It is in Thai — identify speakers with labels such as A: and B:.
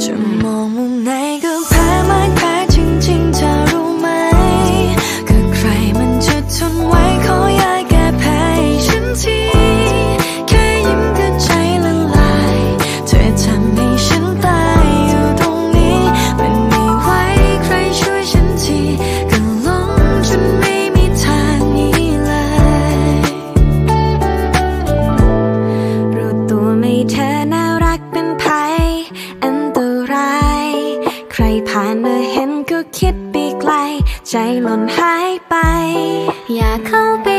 A: จะมองมุมไหนก็แพ้ไม่แพ้จริงๆเธอรู้ไหมก็ใครมันจะทนไหวขออย่าแก้แพ้ฉันทีแค่ยิ้มก็ใจละลายเธอทำให้ฉันตายอยู่ตรงนี้มันไม่ไหวใครช่วยฉันทีก็หลงจนไม่มีทางนี้เลยรู้ตัวไม่เธอน่ารักเป็นภัยอันตรายใครผ่านมาเห็นก็คิดไปไกลใจหล่นหายไปอยากเข้าไป